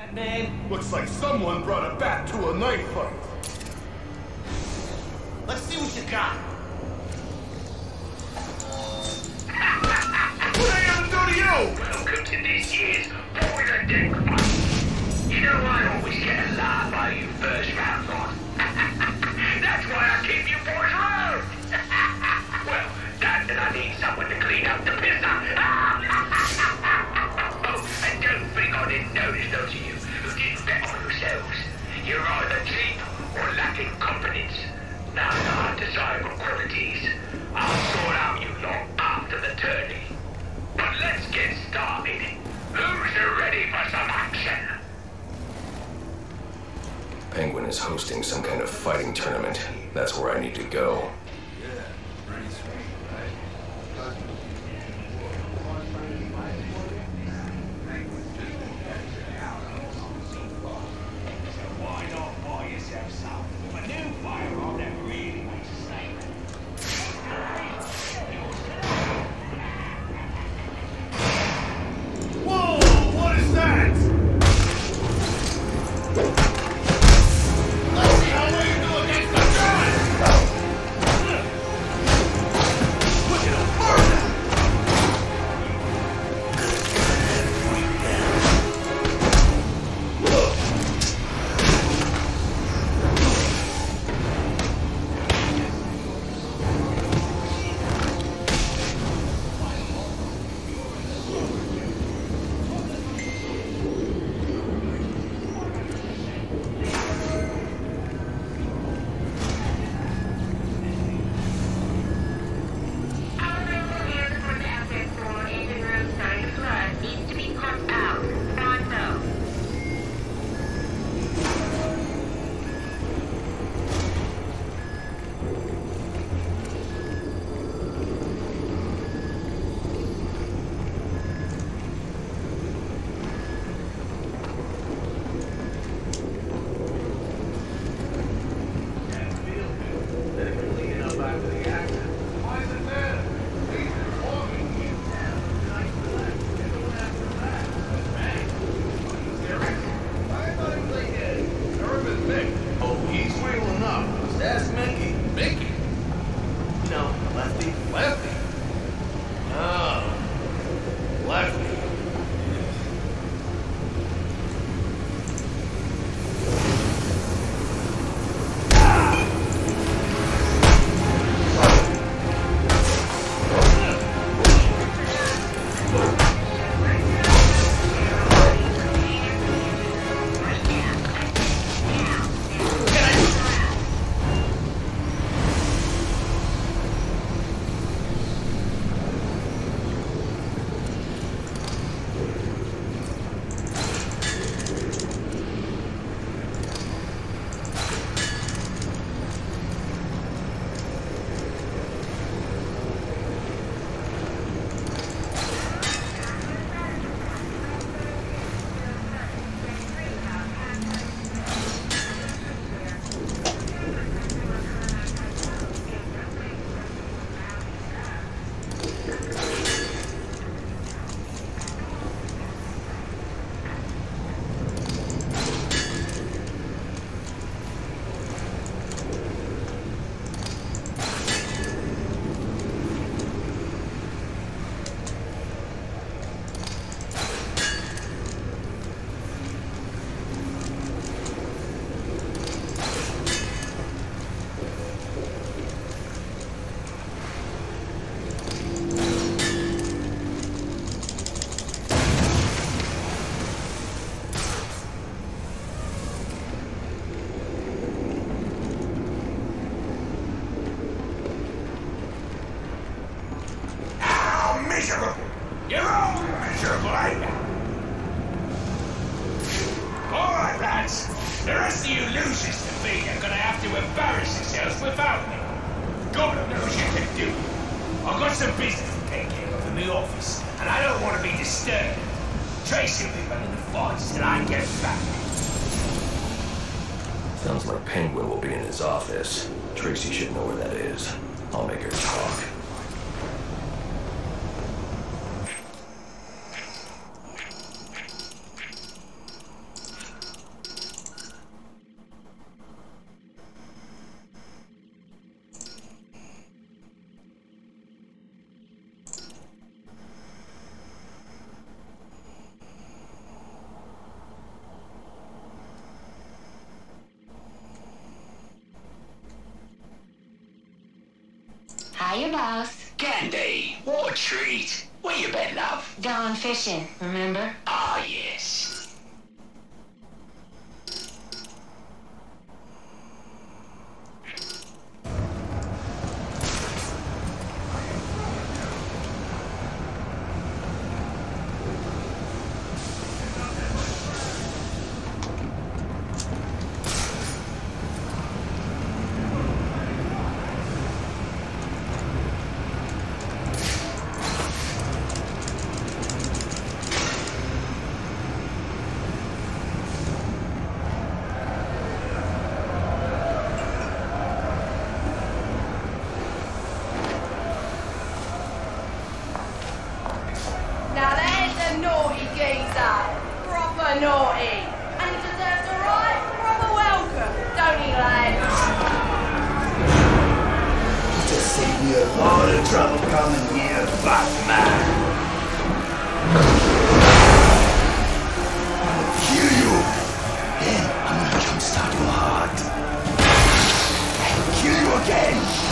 Man. Looks like someone brought a bat to a knife fight. Let's see what you got. What I ever do to you? Welcome to this year's Boiler Deck Fight. You know I always get a laugh by you first round on. That's why I keep you boys around. Well, that and I need someone to clean up the piss up. Oh, and don't think I didn't notice those of you who didn't bet on yourselves. You're either cheap or lacking confidence. Now the undesirable qualities. I'll sort out you lot after the tourney. But let's get started. Who's ready for some action? Penguin is hosting some kind of fighting tournament. That's where I need to go. You're all miserable, ain't you? All right, lads. The rest of you losers to me are gonna have to embarrass yourselves without me. God knows you can do it. I've got some business to take care of in the office, and I don't want to be disturbed. Tracy will be running the fights till I get back. Sounds like Penguin will be in his office. Tracy should know where that is. I'll make her talk. Hey, boss. Candy, what a treat. Where you been, love? Gone fishing, remember? Ah, yes. Now there's a naughty geezer. Proper naughty. And he deserves a right proper welcome, don't he, lad? Just saved me a lot of trouble coming here, Batman. I'll kill you. Then I'm gonna jumpstart your heart. I'll kill you again.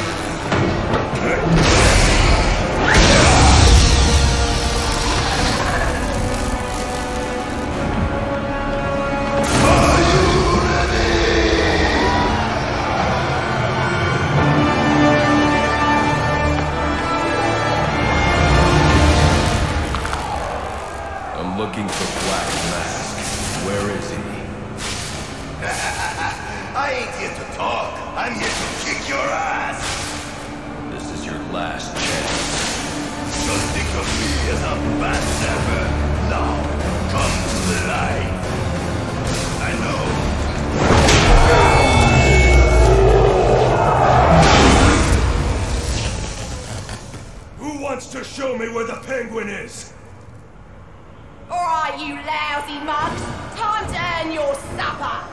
I'm looking for Black Mask. Where is he? I ain't here to talk. I'm here to kick your ass. This is your last chance. So think of me as a bad sapper. Now, come to the light. I know. Who wants to show me where the penguin is? Alright, you lousy mugs. Time to earn your supper.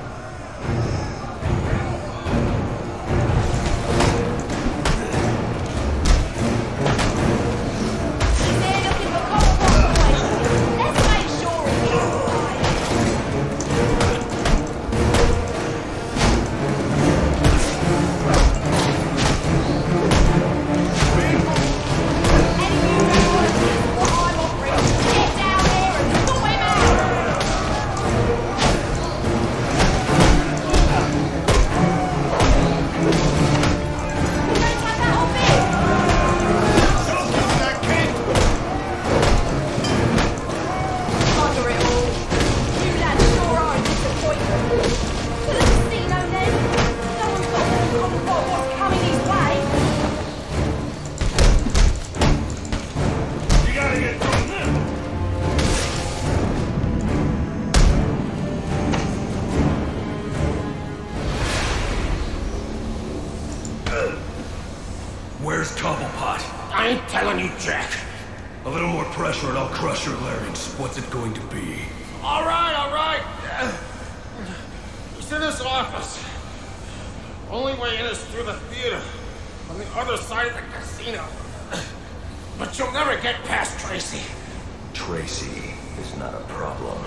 He's there looking for cooperation. Let's make sure he gets right. Any of you know what I'm offering? Get down there and sort him out. Don't take that off me. Bugger it all. You lads sure are a disappointment. To the casino then. No one's got to confront what's coming his way. You gotta get from them. Where's Cobblepot? I ain't telling you, Jack. A little more pressure and I'll crush your larynx. What's it going to be? All right. He's in his office. Only way in is through the theater, on the other side of the casino. But you'll never get past Tracy. Tracy is not a problem.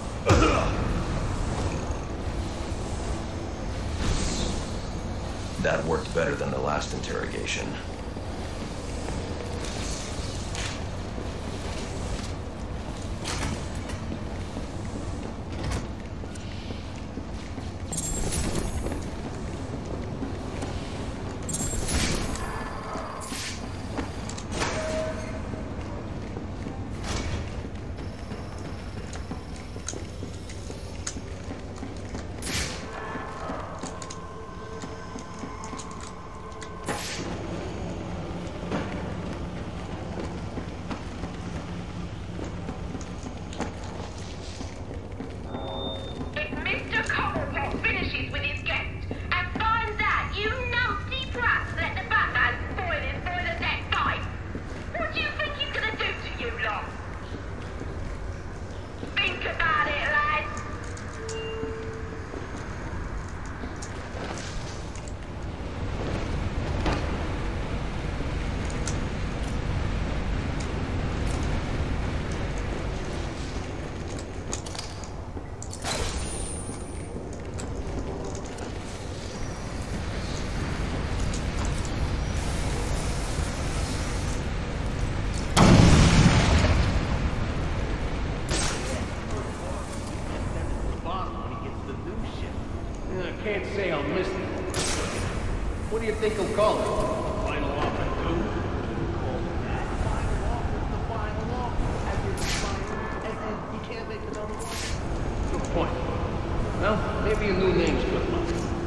That worked better than the last interrogation. can't say I'm listening. What do you think he'll call it? Final offer, dude? Final offer. And you can't make another one? Good point. Well, maybe a new name's good enough.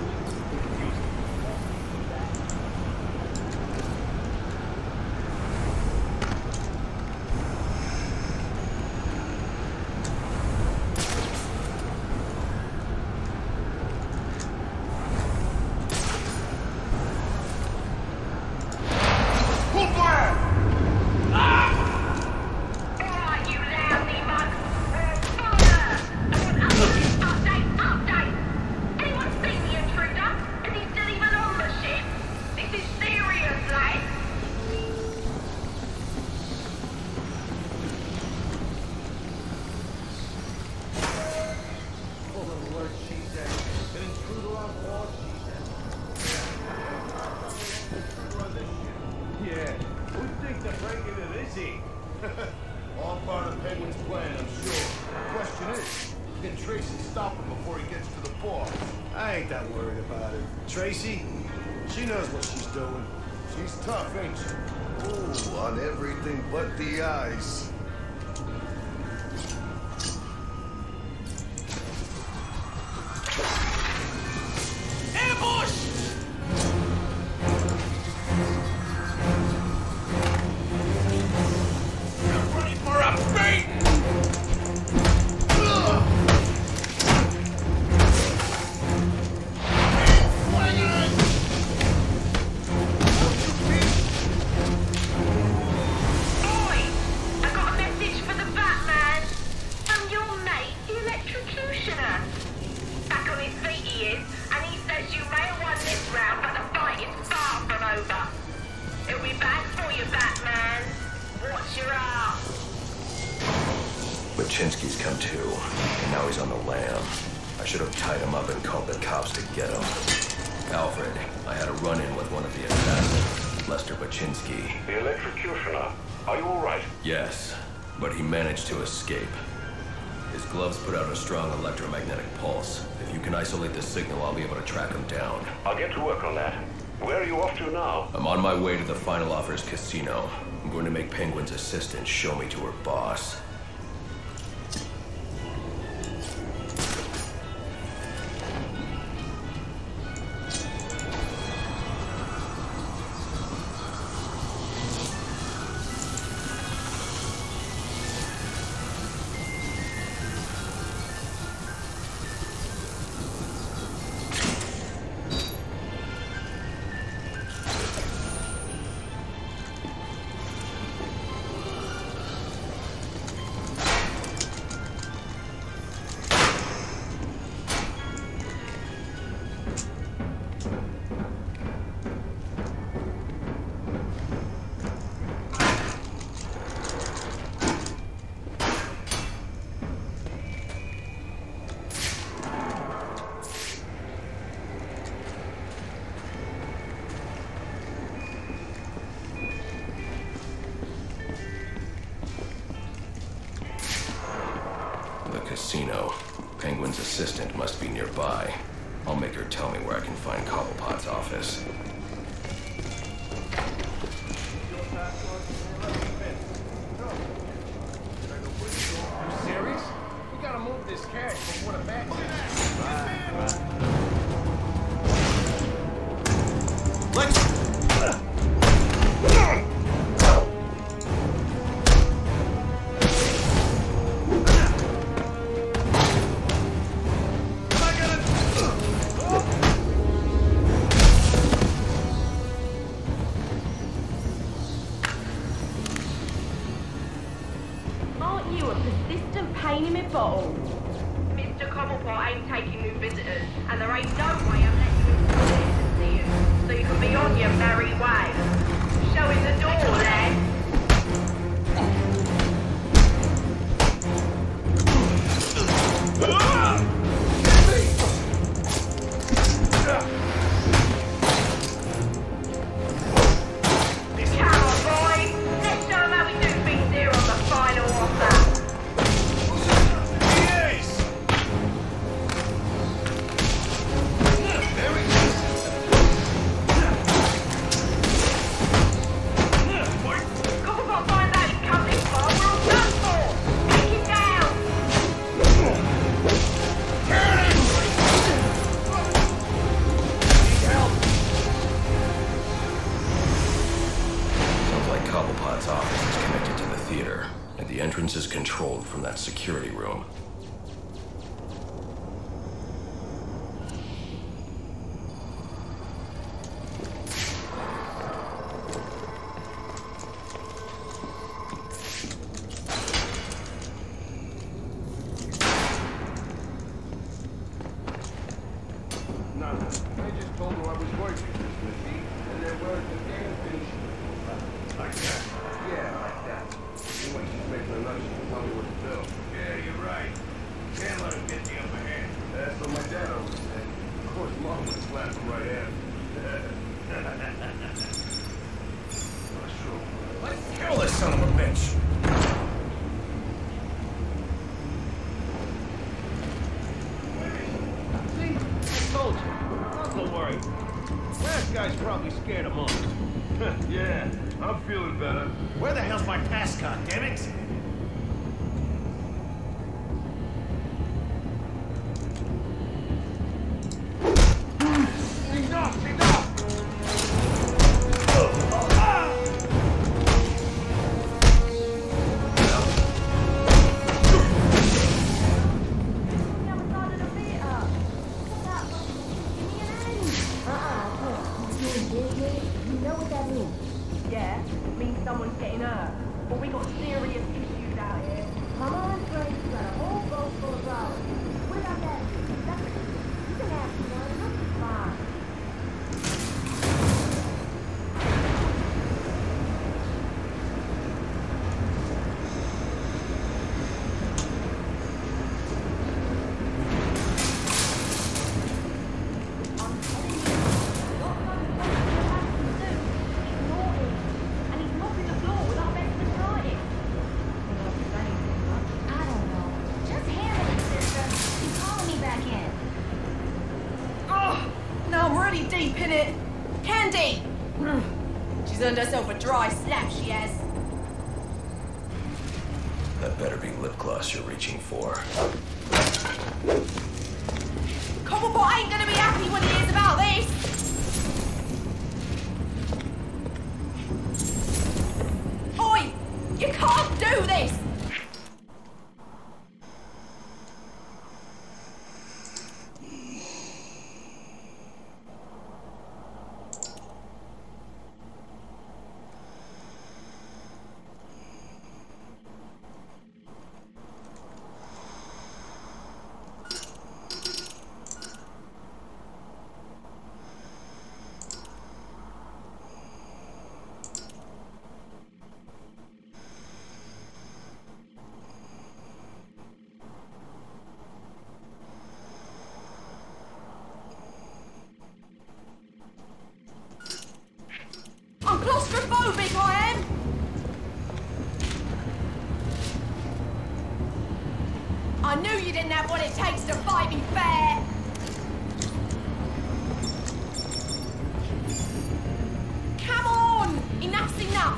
All part of Penguin's plan, I'm sure. The question is, can Tracy stop him before he gets to the boss? I ain't that worried about her. Tracy, she knows what she's doing. She's tough, ain't she? Ooh, on everything but the eyes. Baczynski's come to, and now he's on the lam. I should have tied him up and called the cops to get him. Alfred, I had a run-in with one of the assassins, Lester Baczynski. The electrocutioner. Are you all right? Yes, but he managed to escape. His gloves put out a strong electromagnetic pulse. If you can isolate the signal, I'll be able to track him down. I'll get to work on that. Where are you off to now? I'm on my way to the Final Offers casino. I'm going to make Penguin's assistant show me to her boss. Casino. Penguin's assistant must be nearby. I'll make her tell me where I can find Cobblepot's office. You serious? We gotta move this cash before the back. Let's... You a persistent pain in my bottle. Mr. Cobblepot ain't taking new visitors, and there ain't no way I'm letting you into there to see you, so you can be on your merry way. Show him the door, lad. Yes! security room. I just told her I was working, Smithy, and there weren't a damn thing she could do about it. Like that? Yeah, like that. Anyway, she's making a notion to tell me what to do. Yeah, you're right. Can't let him get the upper hand. That's what my dad always said. Of course, Mom would slap him right after. That's true. Let's kill this son of a bitch! See? I told you. Don't worry. Last guy's probably scared of monks. Yeah, I'm feeling better. Where the hell's my pass card, damn it? Enough! Enough! Yeah, it means someone's getting hurt. But we got serious issues out here. Come on, Grace, you got a whole boat full of flowers. What about that? You can ask me one. It'll be fine. I'm telling you, what kind of stuff you have to do? Ignore him. And he's mopping the floor with our best started. I don't know. Just handle it, sister. He's calling me back in. Oh, now I'm really deep in it. Candy! She's earned herself a dry slap, she has. That better be lip gloss you're reaching for. Cobblepot ain't gonna be happy when he hears about this. Oi! You can't do this! I'm claustrophobic, I am! I knew you didn't have what it takes to fight me fair! Come on! Enough's enough!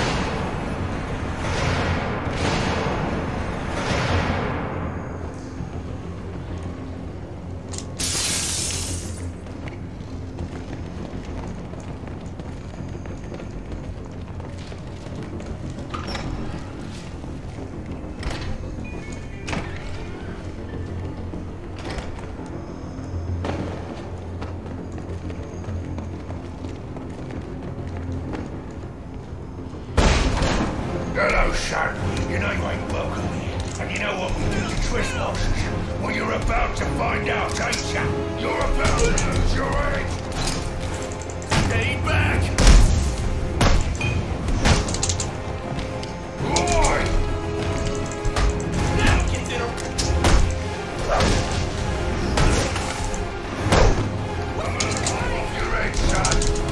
Hello, son. You know you ain't welcome here. And you know what we do to trespassers? Well, you're about to find out, ain't ya? You're about to lose your head. Stay back! Boy! Now get it up! I'm gonna cut off your head, son!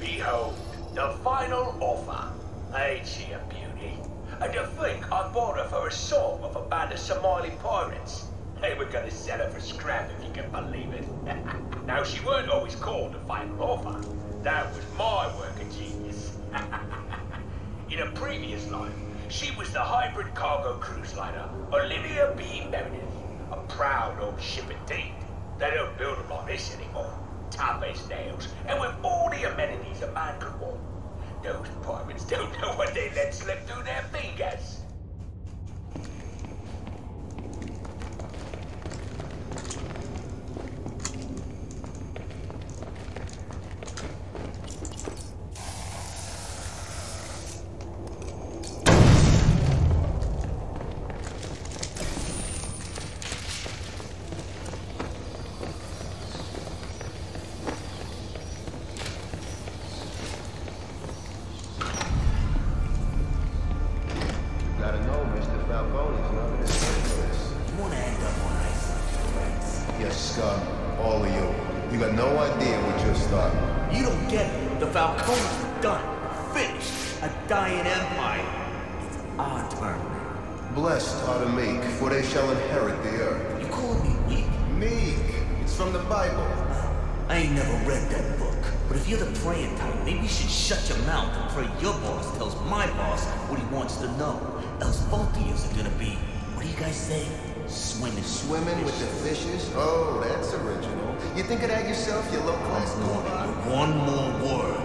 Behold, the final offer. Ain't she a beauty? And to think I bought her for a song of a band of Somali pirates. They were gonna sell her for scrap if you can believe it. Now, she weren't always called the final offer. That was my work of genius. In a previous life, she was the hybrid cargo cruise liner Olivia B. Meredith. A proud old ship indeed. They don't build them like this anymore. Tough as nails, and with all the amenities a man could want. Those pirates don't know what they let slip through their fingers. Blessed are the meek, for they shall inherit the earth. You calling me weak? Meek. It's from the Bible. I ain't never read that book. But if you're the praying type, maybe you should shut your mouth and pray your boss tells my boss what he wants to know. Else both of yous are gonna be, what do you guys say? Swimming. Swimming with the fishes? Oh, that's original. You think of that yourself, you low-class nobody? One more word.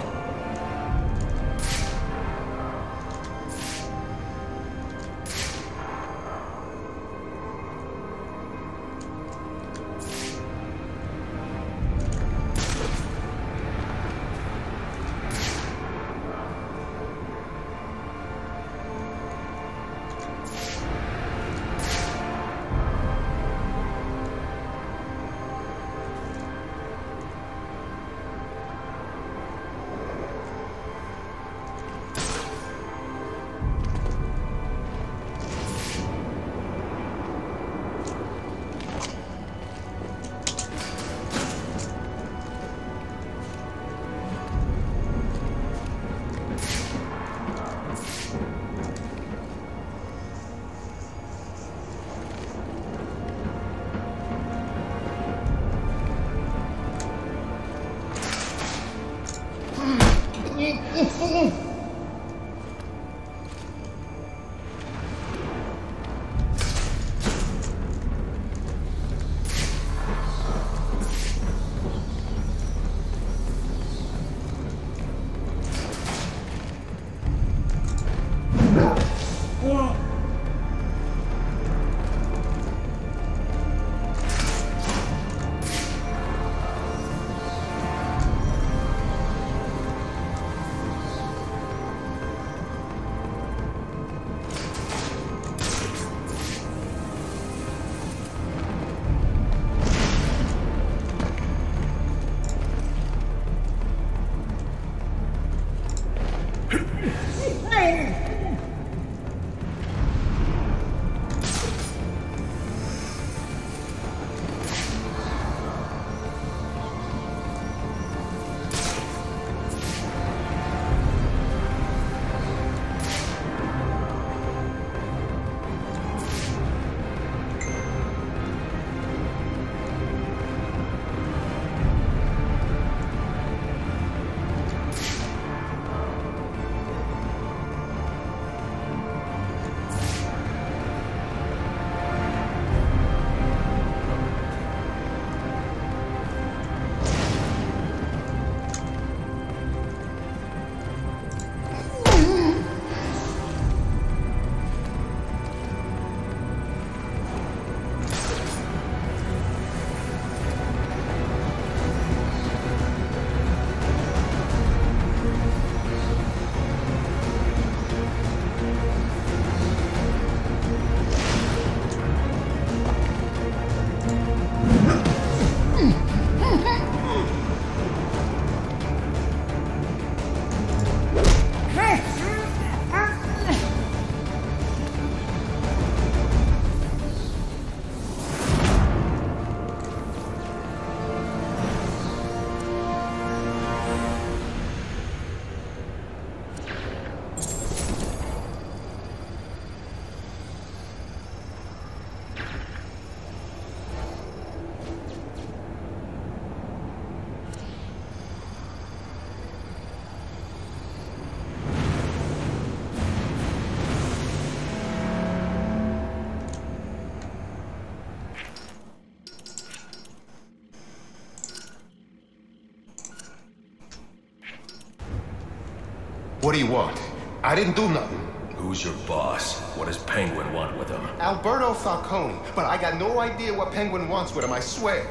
What do you want? I didn't do nothing. Who's your boss? What does Penguin want with him? Alberto Falcone. But I got no idea what Penguin wants with him, I swear.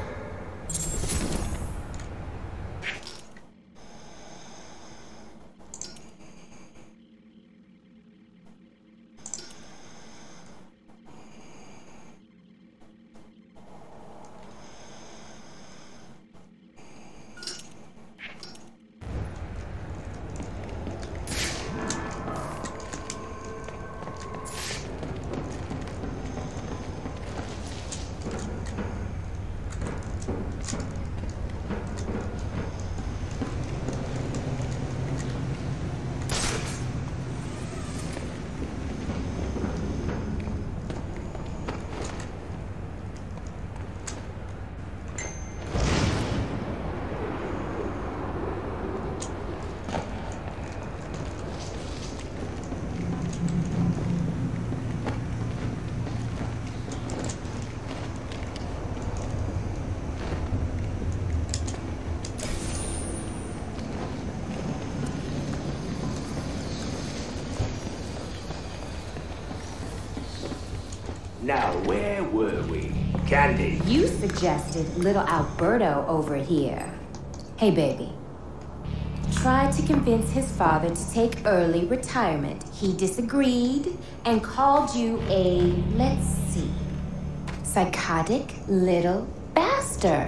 Now, where were we? Candy? You suggested little Alberto over here. Hey, baby. Tried to convince his father to take early retirement. He disagreed and called you a, let's see, psychotic little bastard.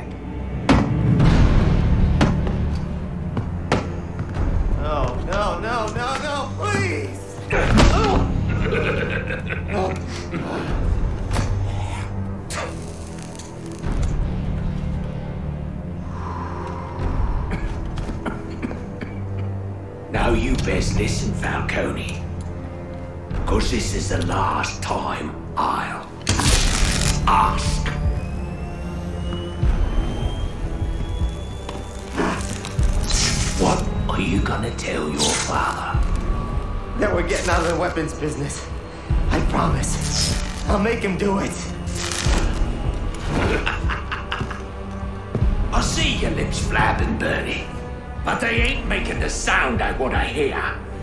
No, please! Now you best listen, Falcone. 'Cause this is the last time I'll ask. What are you gonna tell your father? That we're getting out of the weapons business. I promise. I'll make him do it. I see your lips flapping, Bernie. But they ain't making the sound I want to hear.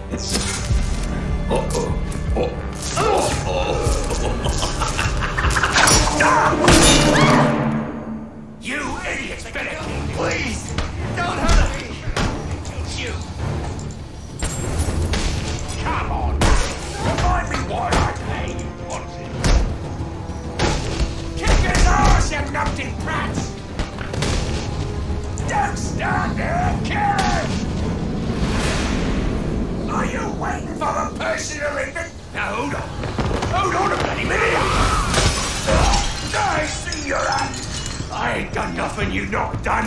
You idiots better keep... Please! Don't hurt me! You! Come on! Remind me why I paid you once. Kick his ass, you numpty brats! Don't stand there, kill him! Are you waiting for the person to ring it? Now hold on. Hold on a bloody minute! I see your hand! I ain't done nothing you not done!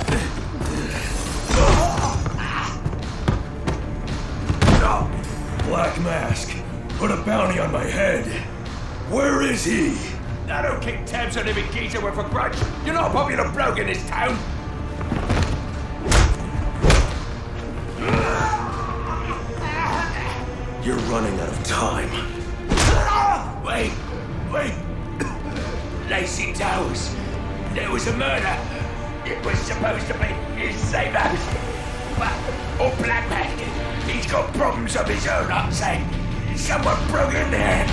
Black Mask. Put a bounty on my head. Where is he? I don't kick tabs on every geezer with a grudge. You're not a popular bloke in this town. You're running out of time. Wait. Lacey Towers. There was a murder. It was supposed to be his safe house. Or Black Mask. He's got problems of his own, I'm saying. Someone broke in there.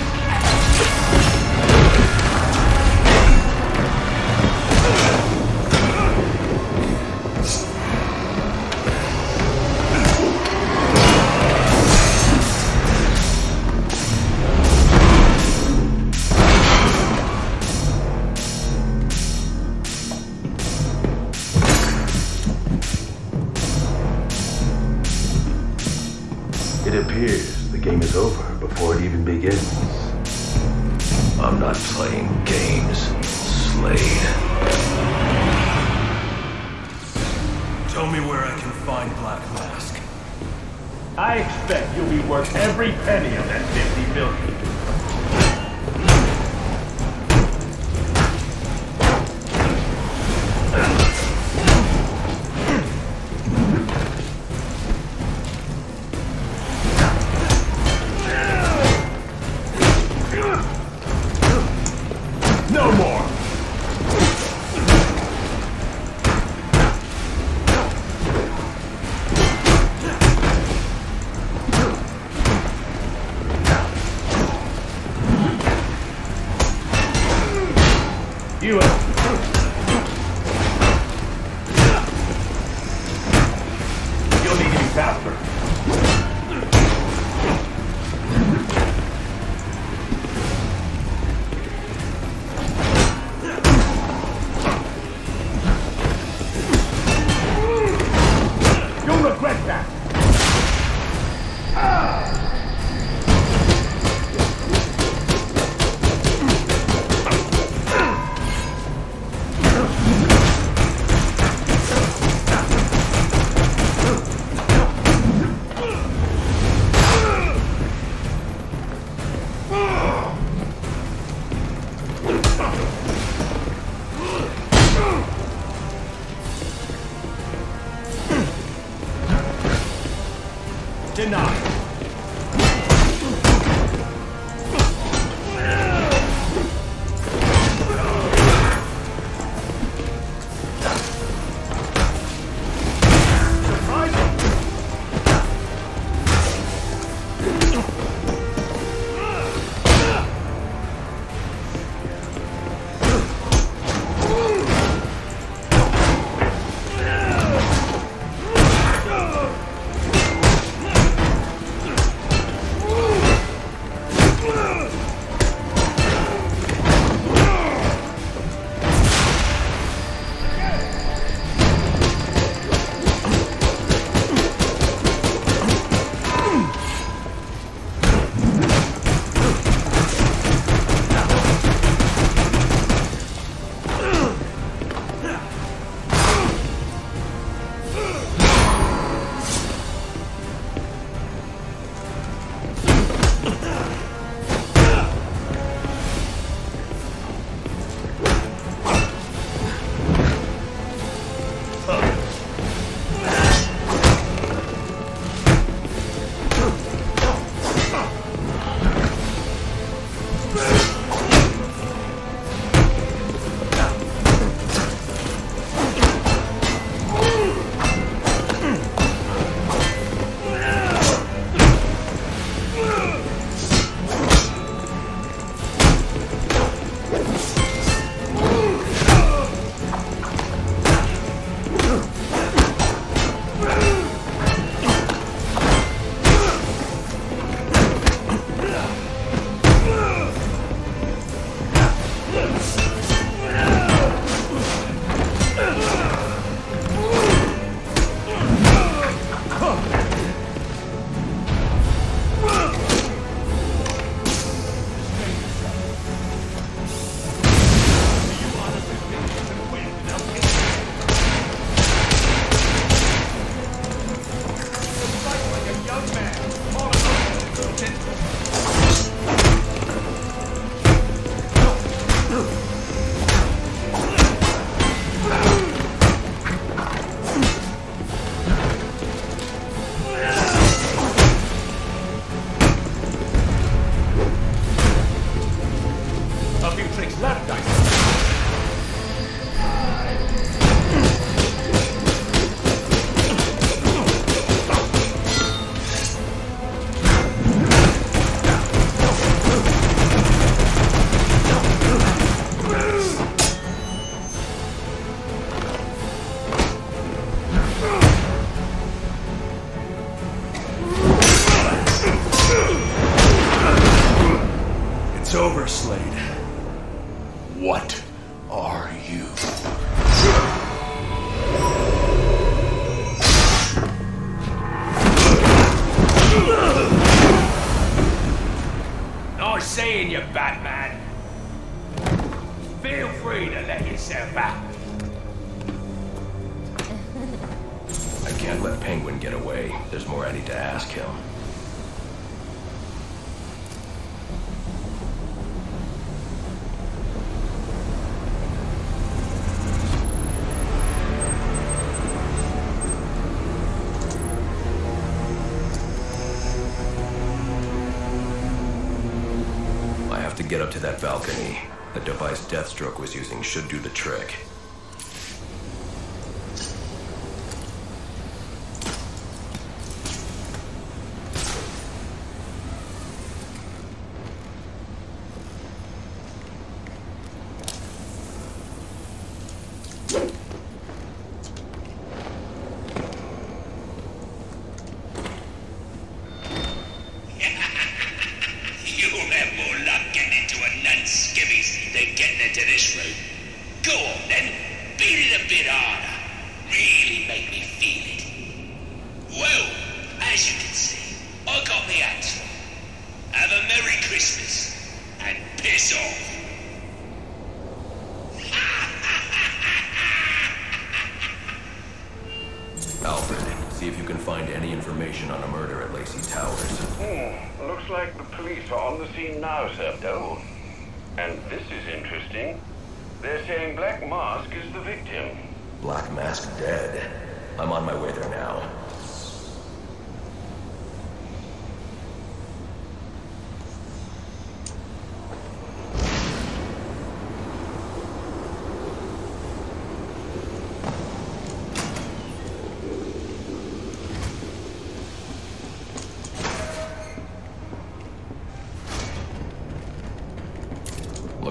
It appears the game is over before it even begins. I'm not playing games, Slade. Tell me where I can find Black Mask. I expect you'll be worth every penny of that $50 million. No more! Denied. It's over, Slade. What are you? Nice seeing you, Batman. Feel free to let yourself out. I can't let Penguin get away. There's more I need to ask him. To get up to that balcony. The device Deathstroke was using should do the trick. Alfred, see if you can find any information on a murder at Lacey Towers. Looks like the police are on the scene now, sir. Oh, and this is interesting. They're saying Black Mask is the victim. Black Mask dead. I'm on my way there now.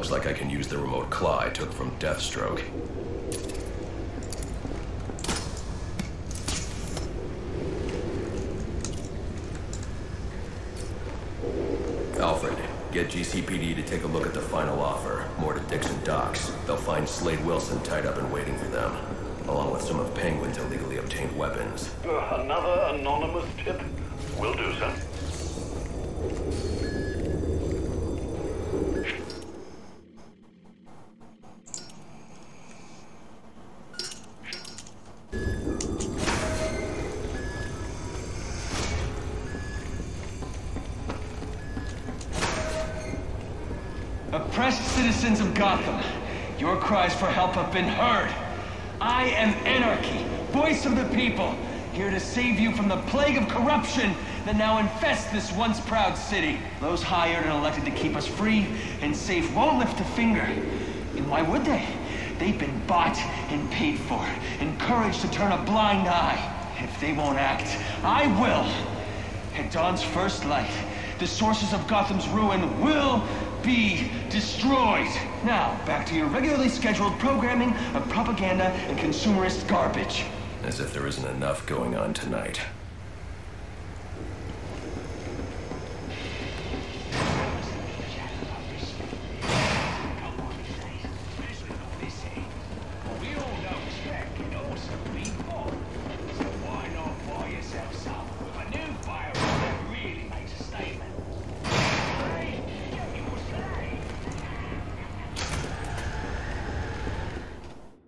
Looks like I can use the remote claw I took from Deathstroke. Alfred, get GCPD to take a look at the final offer. More to Dixon Docks. They'll find Slade Wilson tied up and waiting for them, along with some of Penguin's illegally obtained weapons. Another anonymous tip? Will do, sir. Oppressed citizens of Gotham, your cries for help have been heard. I am Anarchy, voice of the people, here to save you from the plague of corruption that now infests this once proud city. Those hired and elected to keep us free and safe won't lift a finger. And why would they? They've been bought and paid for, encouraged to turn a blind eye. If they won't act, I will. At dawn's first light, the sources of Gotham's ruin will be destroyed. Now, back to your regularly scheduled programming of propaganda and consumerist garbage. As if there isn't enough going on tonight.